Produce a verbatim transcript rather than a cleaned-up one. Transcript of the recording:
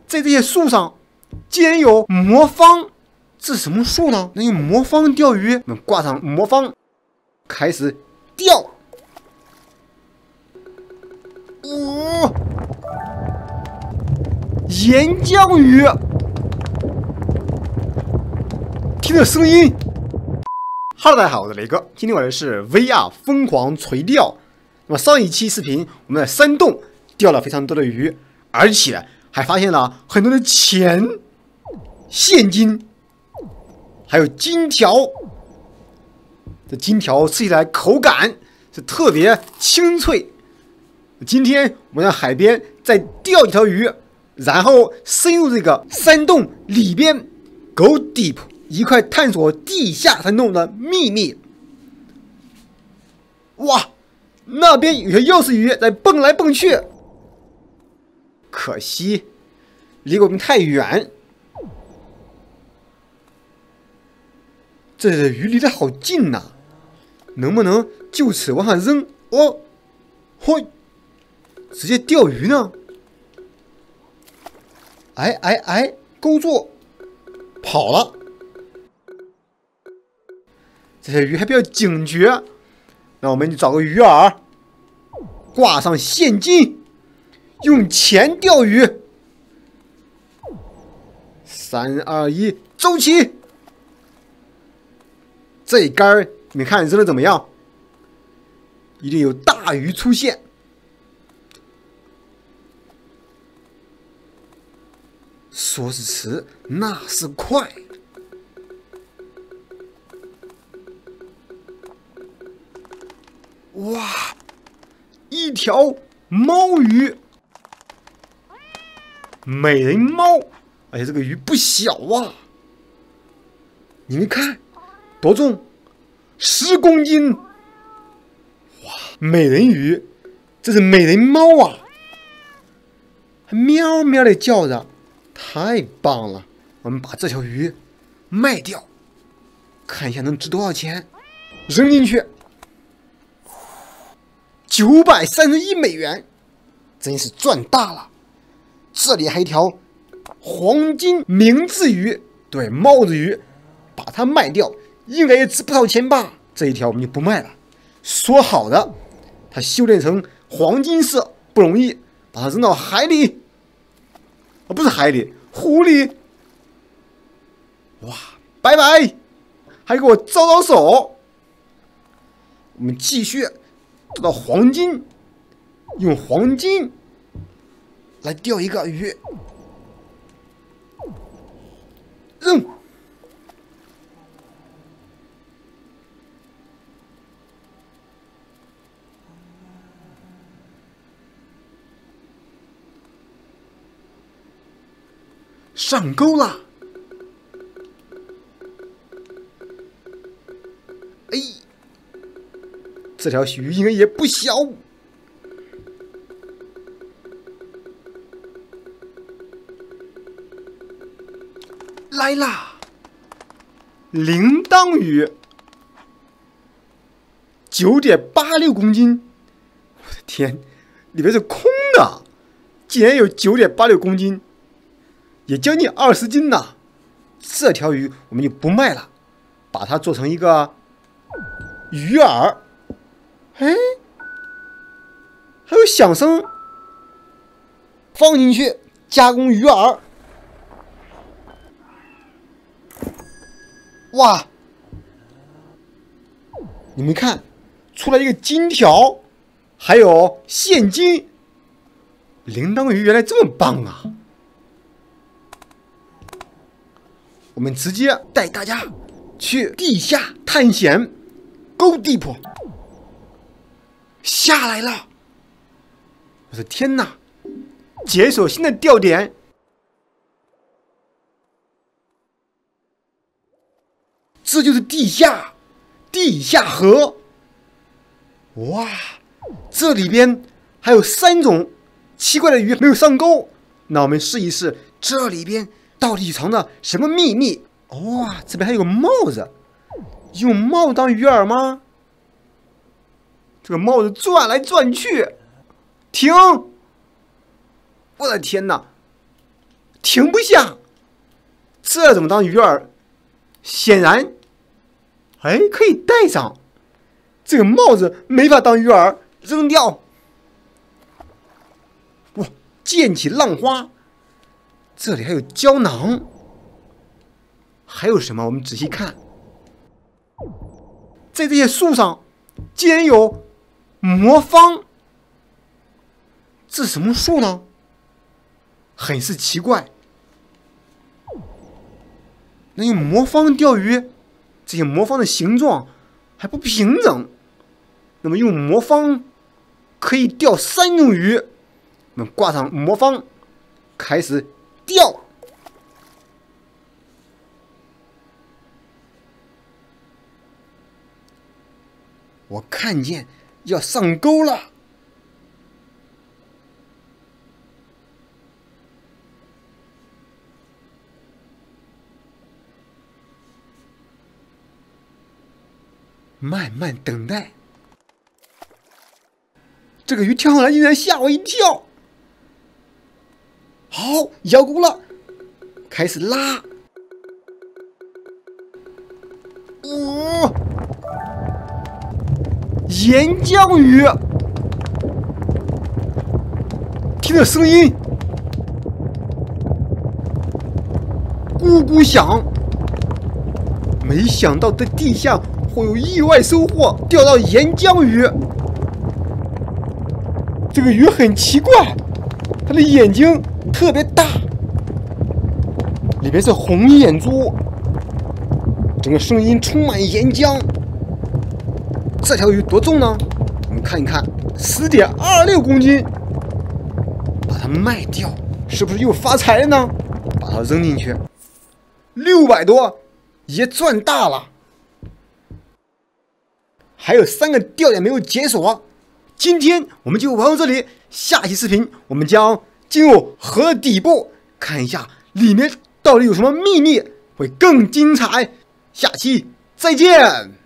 在这些树上竟然有魔方，这是什么树呢？能用魔方钓鱼？我们挂上魔方，开始钓。哦，岩浆鱼，听这声音。Hello， 大家好，我是雷哥，今天玩的是 V R 疯狂垂钓。那么上一期视频，我们在山洞钓了非常多的鱼，而且还发现了很多的钱、现金，还有金条。这金条吃起来口感是特别清脆。今天我们在海边再钓一条鱼，然后深入这个山洞里边 ，Go deep， 一块探索地下山洞的秘密。哇，那边有些钥匙鱼在蹦来蹦去，可惜离我们太远。这里的鱼离得好近呐、啊，能不能就此往上扔？哦，嚯！直接钓鱼呢？哎哎哎，勾住，跑了。这些鱼还比较警觉，那我们就找个鱼饵，挂上现金，用钱钓鱼。三二一，走起！这一竿你们看扔的怎么样？一定有大鱼出现。说时迟，那是快。哇，一条猫鱼，美人猫，而且这个鱼不小啊！你们看，多重？十公斤！哇，美人鱼，这是美人猫啊，还喵喵的叫着。太棒了！我们把这条鱼卖掉，看一下能值多少钱。扔进去，九百三十一美元，真是赚大了。这里还有一条黄金名字鱼，对，帽子鱼，把它卖掉，应该也值不少钱吧？这一条我们就不卖了。说好的，它修炼成黄金色不容易，把它扔到海里。啊，不是海里，湖里。哇，拜拜！还给我招招手。我们继续得到黄金，用黄金来钓一个鱼，扔。上钩了！哎，这条鱼应该也不小。来啦！铃铛鱼，九点八六公斤！我的天，里面是空的，竟然有九点八六公斤！也将近二十斤呐！这条鱼我们就不卖了，把它做成一个鱼饵。哎，还有响声，放进去加工鱼饵。哇！你们看，出来一个金条，还有现金。铃铛鱼原来这么棒啊！我们直接带大家去地下探险 ，Go deep！ 下来了！我的天哪！解锁新的钓点，这就是地下地下河。哇，这里边还有三种奇怪的鱼没有上钩，那我们试一试这里边。到底藏着什么秘密？哇，这边还有个帽子，用帽当鱼饵吗？这个帽子转来转去，停！我的天哪！ 停不下，这怎么当鱼饵？显然，哎，可以戴上。这个帽子没法当鱼饵，扔掉。哇，溅起浪花。这里还有胶囊，还有什么？我们仔细看，在这些树上竟然有魔方。这是什么树呢？很是奇怪。那用魔方钓鱼，这些魔方的形状还不平整。那么用魔方可以钓三种鱼。我们挂上魔方，开始钓。我看见要上钩了。慢慢等待，这个鱼跳上来竟然吓我一跳。好，摇钩了，开始拉。哦，岩浆鱼，听这声音，咕咕响。没想到在地下会有意外收获，钓到岩浆鱼。这个鱼很奇怪，它的眼睛特别大，里边是红眼珠，整个声音充满岩浆。这条鱼多重呢？我们看一看，十点二六公斤。把它卖掉，是不是又发财了呢？把它扔进去，六百多，也赚大了。还有三个钓点没有解锁，今天我们就玩到这里。下期视频我们将进入河底部，看一下里面到底有什么秘密，会更精彩。下期再见。